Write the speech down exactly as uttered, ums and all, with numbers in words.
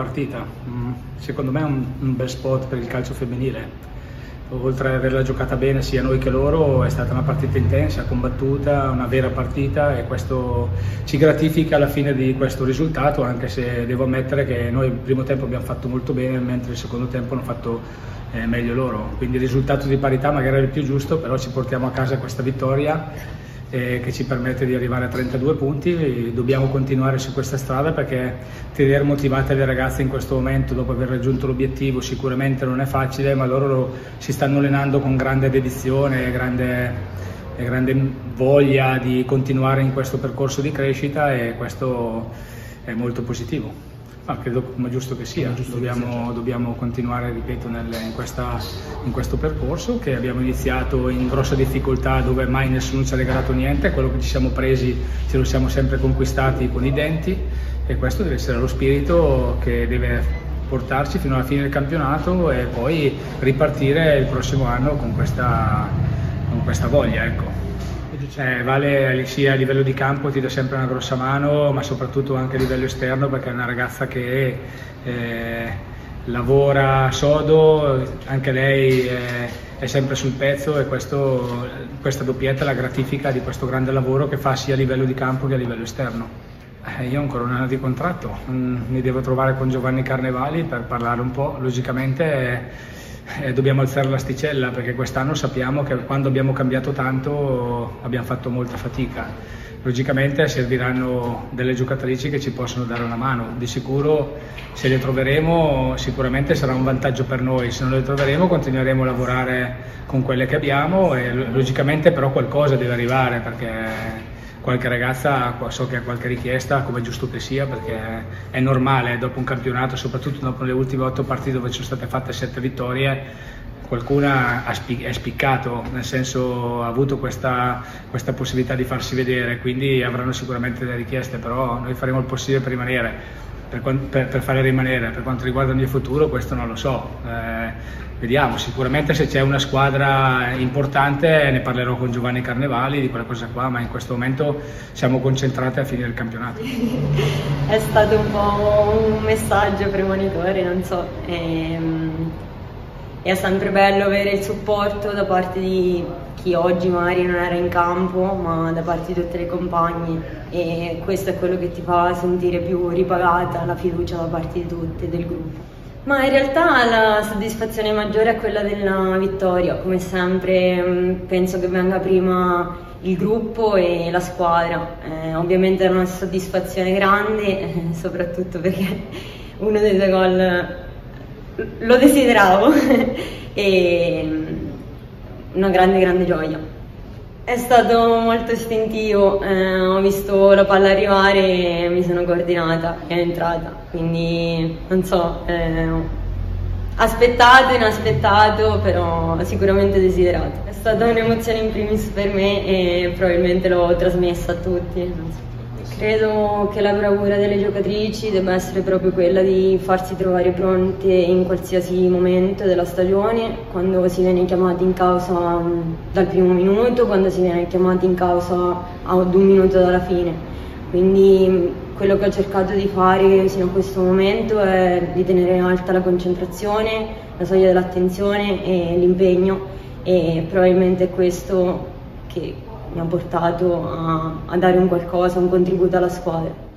partita. Secondo me è un, un bel spot per il calcio femminile. Oltre ad averla giocata bene sia noi che loro, è stata una partita intensa, combattuta, una vera partita, e questo ci gratifica alla fine di questo risultato, anche se devo ammettere che noi il primo tempo abbiamo fatto molto bene, mentre il secondo tempo hanno fatto eh, meglio loro. Quindi il risultato di parità magari era il più giusto, però ci portiamo a casa questa vittoria eh, che ci permette di arrivare a trentadue punti. Dobbiamo continuare su questa strada, perché tenere motivate le ragazze in questo momento, dopo aver raggiunto l'obiettivo, sicuramente non è facile, ma loro lo, si stanno allenando con grande dedizione e grande, e grande voglia di continuare in questo percorso di crescita, e questo è molto positivo. Ah, credo come giusto che sia, giusto dobbiamo, che sia. dobbiamo continuare, ripeto, nel, in, questa, in questo percorso che abbiamo iniziato in grossa difficoltà, dove mai nessuno ci ha regalato niente. Quello che ci siamo presi ce lo siamo sempre conquistati con i denti, e questo deve essere lo spirito che deve portarci fino alla fine del campionato, e poi ripartire il prossimo anno con questa, con questa voglia, ecco. Eh, Vale sia a livello di campo ti dà sempre una grossa mano, ma soprattutto anche a livello esterno, perché è una ragazza che eh, lavora sodo, anche lei è, è sempre sul pezzo, e questo, questa doppietta è la gratifica di questo grande lavoro che fa sia a livello di campo che a livello esterno. Eh, io ho ancora un anno di contratto, mm, mi devo trovare con Giovanni Carnevali per parlare un po'. Logicamente eh, Eh, dobbiamo alzare l'asticella, perché quest'anno sappiamo che quando abbiamo cambiato tanto abbiamo fatto molta fatica. Logicamente serviranno delle giocatrici che ci possono dare una mano. Di sicuro, se le troveremo, sicuramente sarà un vantaggio per noi. Se non le troveremo, continueremo a lavorare con quelle che abbiamo, e logicamente però qualcosa deve arrivare, perché qualche ragazza so che ha qualche richiesta, come è giusto che sia, perché è normale dopo un campionato, soprattutto dopo le ultime otto partite dove ci sono state fatte sette vittorie, qualcuna è spiccato, nel senso ha avuto questa, questa possibilità di farsi vedere, quindi avranno sicuramente delle richieste, però noi faremo il possibile per rimanere, per, per, per fare rimanere. Per quanto riguarda il mio futuro, questo non lo so. Eh, Vediamo, sicuramente se c'è una squadra importante ne parlerò con Giovanni Carnevali di quella cosa qua, ma in questo momento siamo concentrati a finire il campionato. È stato un po' un messaggio premonitore, non so, ehm, è sempre bello avere il supporto da parte di chi oggi magari non era in campo, ma da parte di tutte le compagne, e questo è quello che ti fa sentire più ripagata la fiducia da parte di tutte, del gruppo. Ma in realtà la soddisfazione maggiore è quella della vittoria, come sempre penso che venga prima il gruppo e la squadra. Eh, ovviamente è una soddisfazione grande, eh, soprattutto perché uno dei due gol lo desideravo e una grande grande gioia. È stato molto istintivo, eh, ho visto la palla arrivare e mi sono coordinata e è entrata, quindi non so, eh, aspettato, inaspettato, però sicuramente desiderato. È stata un'emozione in primis per me e probabilmente l'ho trasmessa a tutti. Non so. Credo che la bravura delle giocatrici debba essere proprio quella di farsi trovare pronte in qualsiasi momento della stagione, quando si viene chiamati in causa dal primo minuto, quando si viene chiamati in causa ad un minuto dalla fine. Quindi quello che ho cercato di fare fino a questo momento è di tenere alta la concentrazione, la soglia dell'attenzione e l'impegno, e probabilmente è questo che mi ha portato a, a dare un qualcosa, un contributo alla squadra.